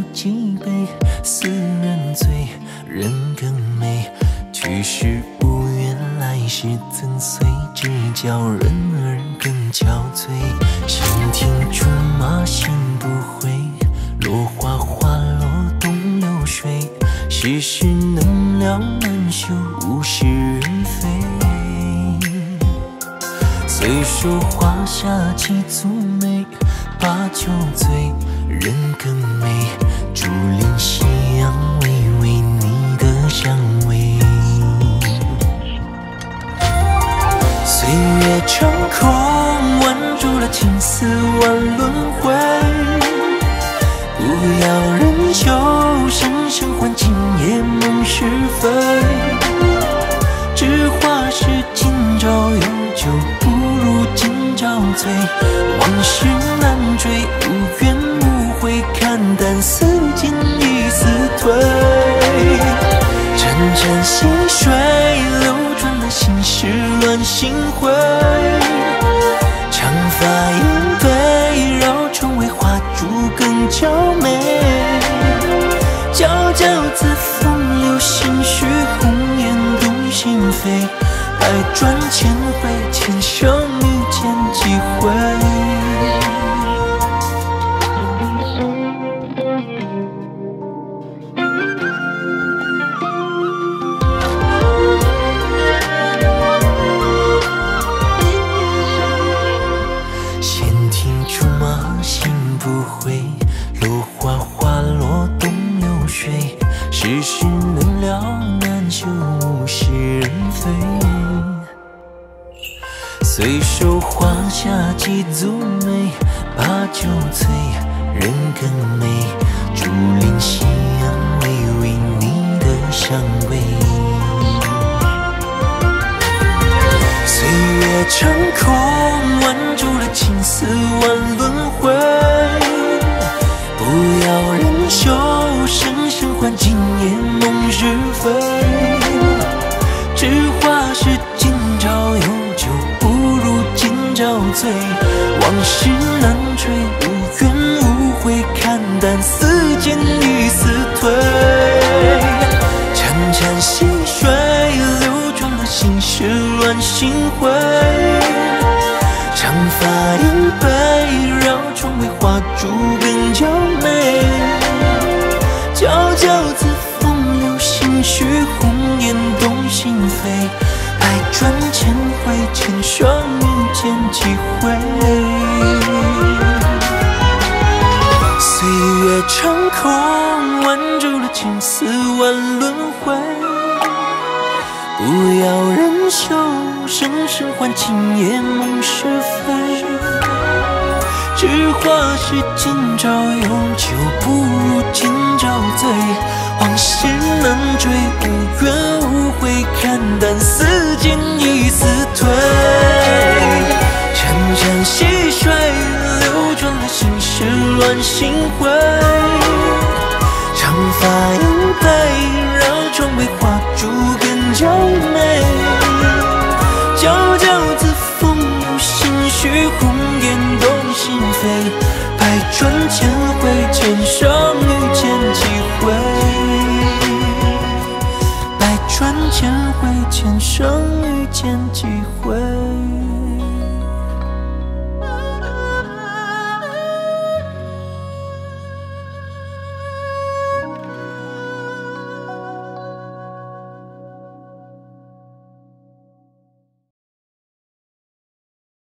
几杯，似人醉，人更美。去时无缘，来时怎随？只叫人儿更憔悴。闲庭竹马行不回，落花花落东流水。世事能了难休，物是人非。虽说华夏几足美，把酒醉，人更美。竹林夕阳，微微你的香味。岁月成空，挽住了青丝万轮回。不要人休，声声唤今夜梦是非。知花是今朝有酒，不如今朝醉。往事难追，无怨无悔，看淡似锦已似退。潺潺细水流转了心事乱心灰。长发银堆，绕窗为花烛更娇美。皎皎自风流，心绪红颜动心扉。百转千回，前生遇见几回。闲庭竹马行不回，落花花落东流水。世事能了难休，物是人非。虽说华夏几足美，把酒醉，人更美。竹林夕阳，微微你的香味。岁月成空，挽住了青丝万轮回。不要人休，声声唤今夜梦是非。知花是今朝有酒，不如今朝醉。往事难追，无怨无悔，看淡似锦已似退。潺潺细水流转了心事乱心灰。长发银堆，绕窗为花烛更娇美。皎皎自风流，心绪红颜动心扉。百转千回，前生遇见几回。岁月成空，挽住了青丝万轮回。不要人休，声声唤今夜梦是非。知花是今朝有酒，不如今朝醉。往事难追，无怨无悔，看淡似锦已似退。潺潺细水流转了心事乱心灰。长发银堆，绕窗为花烛更娇美。皎皎自风流，心绪红颜动心扉。百转千回，前生遇见几回。百转千回，前生遇见几回。